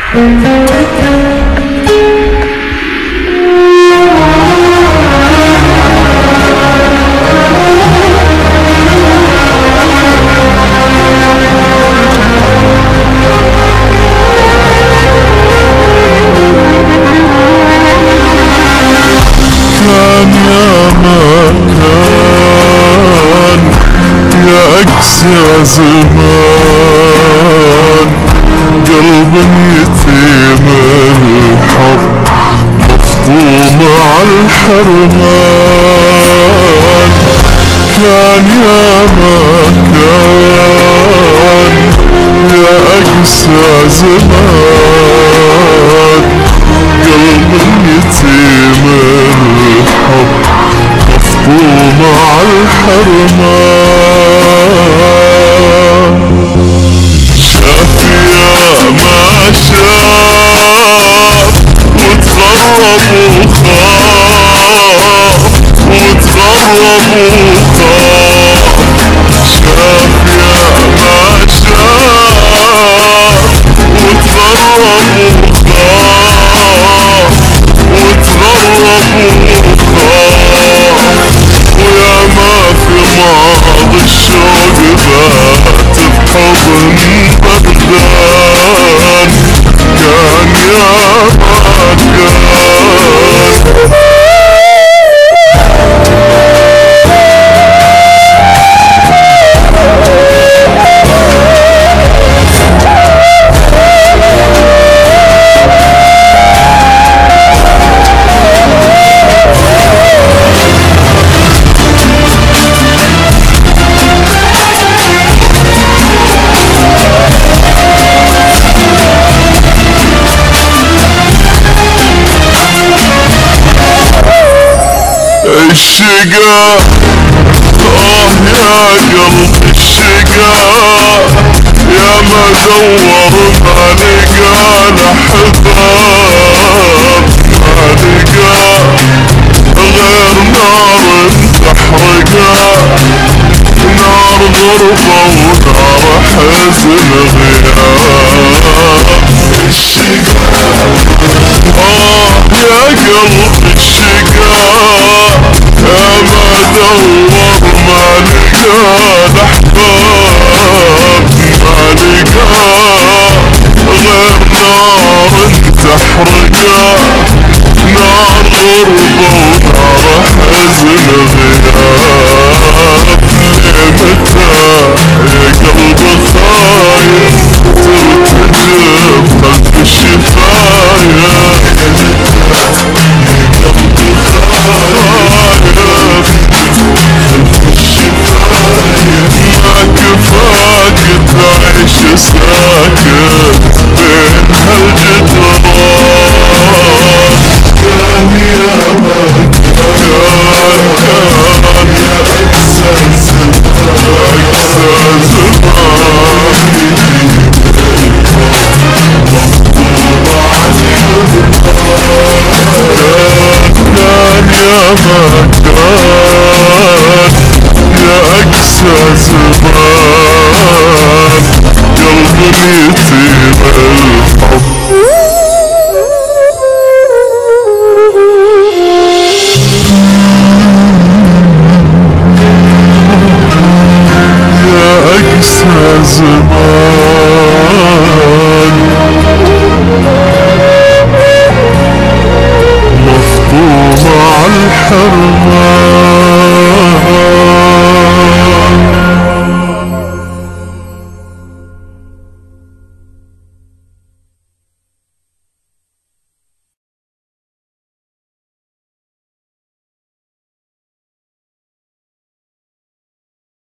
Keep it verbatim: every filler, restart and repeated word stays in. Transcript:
يا زمان قلب يتيم الحب مفطوم عالحرمان. كان يا مكان يا أقسى زمان قلب يتيم الحب مفطوم عالحرمان. شاف يا ما شاف وتغرب وخاف وتغرب وخاف. شاف يا ما شاف وتغرب وخاف وتغرب وخاف. ويا ما في ماضي الشوق بات بحضن بغداد. كان يا ما كان الشقا. آه يا قلب الشقا يا ما دور ما لقى الأحباب. ما لقى غير نار تحرقا، نار غربة ونار حزن غياب. الشقا. آه يا قلب الشقا يا ما دور ما لقى الأحباب. ما لقى غير نار تحرقا، نار غربة ونار حزن غياب. متى يا قلب خايف ترتجف خلف الشفايف. تعيش ساكت بين هالجدران. كان يا مكان كان يا أقسى زمان أقسى زمان مفطوم عالحرمان. كان يا مكان يا أقسى زمان قلب يتيم الحب. يا أقسى زمان مفطوم عالحرمان.